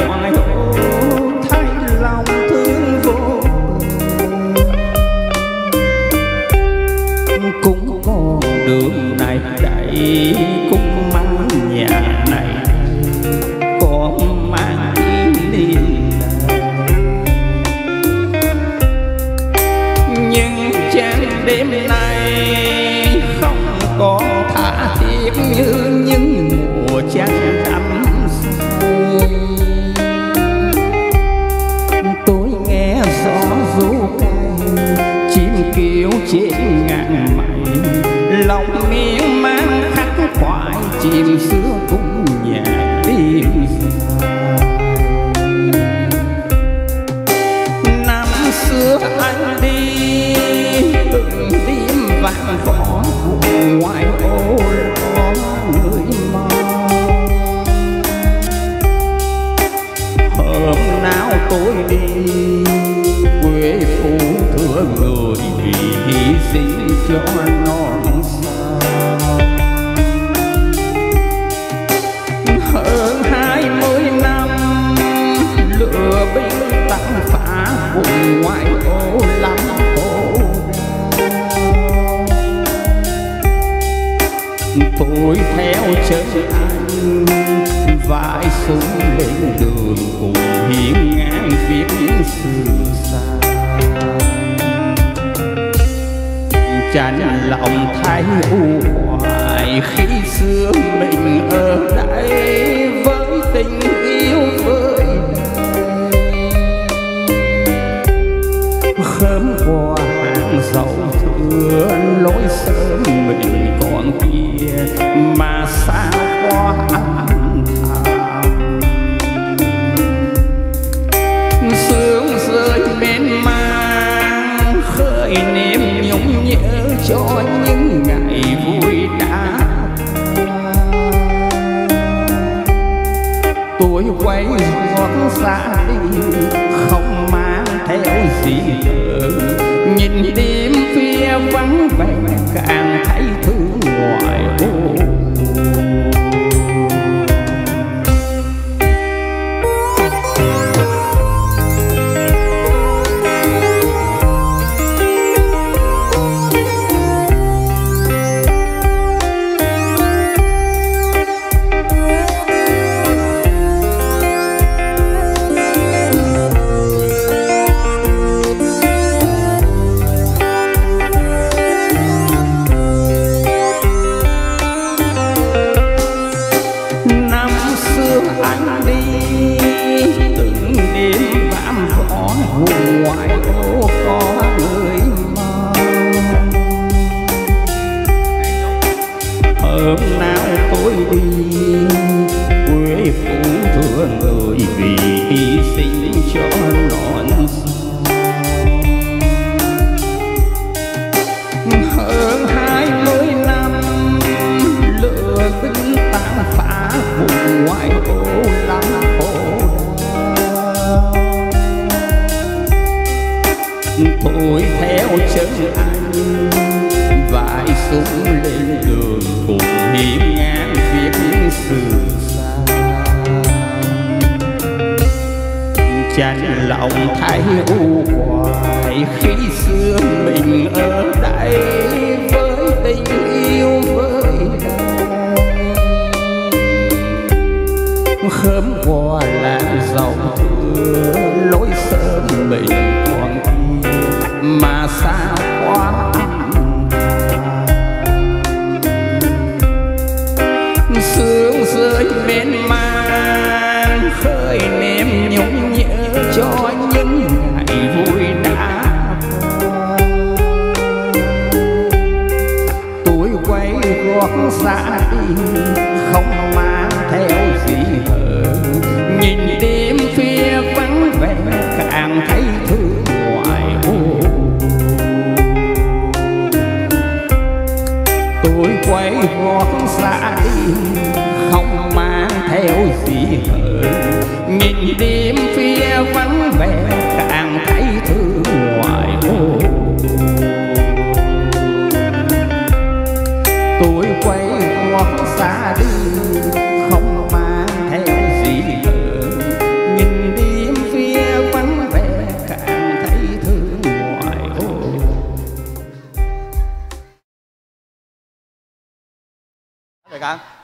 ngoại ô thấy lòng thương vô bờ. Cũng con đường này đầy cũng mang nhà này còn mang kỷ niệm, nhưng chẳng đêm nay không còn tha thiết như những mùa trăng thắm say. Tôi nghe gió ru cay chim kêu trên ngàn mây, lòng miên man khắc khoải chim xưa cũng nhạc đêm dài. Năm xưa anh đi từng đêm vang võ vùng ngoài ô có người mong. Hôm nào tôi đi quê phụ thừa người vì hy sinh cho non sông. Hơn 20 năm lửa binh tàn phá vùng ngoại ô lắm khổ đau. Tôi theo chân anh vãi súng lên đường cùng hiên ngang viết sự xa. Chán lòng thấy u hoài khi xưa mình ở đây với tình yêu với khớm qua hàng dầu thưa lối sớm mình còn kia mà xa qua âm thầm. Sương rơi bên mang khơi niềm nhung nhớ cho những ngày vui đã. Tôi quay gót xa đi không mang theo gì nữa, nhìn đêm phía vắng vẻ càng thấy thương ngoài ô. Anh đi từng đêm vạm võ vùng ngoại ô có người mong. Hôm nào tôi đi quê phụ thừa người vì hy sinh cho non sông. Hơn 20 năm lửa binh tàn phá vùng ngoại ô lắm khổ đau. Tôi theo chân anh vãi súng lên đường cùng hiên ngang viết sự xa. Chán lòng thấy u hoài khi xưa mình ở đây với tình yêu với khớm qua làng dầu thưa lối sớm mình còn kia mà xa quá. Sương rơi bên mang khơi niềm nhung nhớ cho những ngày vui đã qua. Tôi quay gót xa đi không mang theo gì hơn, nhìn đêm phía vắng vẻ càng thấy thương ngoài ô. Tôi quay gót xa